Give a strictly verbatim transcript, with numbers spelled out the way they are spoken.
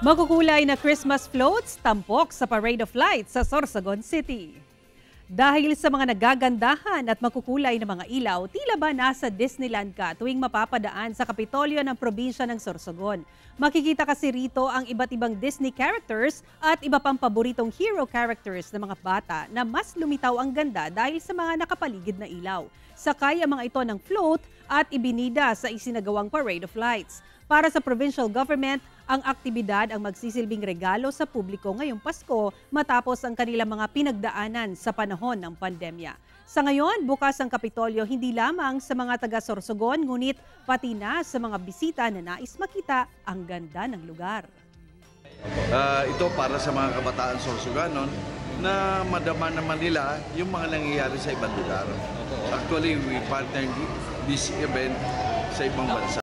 Makukulay na Christmas floats, tampok sa Parade of Lights sa Sorsogon City. Dahil sa mga nagagandahan at makukulay na mga ilaw, tila ba nasa Disneyland ka tuwing mapapadaan sa Kapitolyo ng probinsya ng Sorsogon. Makikita kasi rito ang iba't ibang Disney characters at iba pang paboritong hero characters ng mga bata na mas lumitaw ang ganda dahil sa mga nakapaligid na ilaw. Sakay ang mga ito ng float at ibinida sa isinagawang Parade of Lights. Para sa provincial government, ang aktibidad ang magsisilbing regalo sa publiko ngayong Pasko matapos ang kanilang mga pinagdaanan sa panahon ng pandemya. Sa ngayon, bukas ang Kapitolyo hindi lamang sa mga taga-Sorsogon, ngunit pati na sa mga bisita na nais makita ang ganda ng lugar. Uh, ito para sa mga kabataan Sorsoganon na madama naman nila yung mga nangyayari sa ibang lugar. Actually, we partnered this event sa ibang bansa.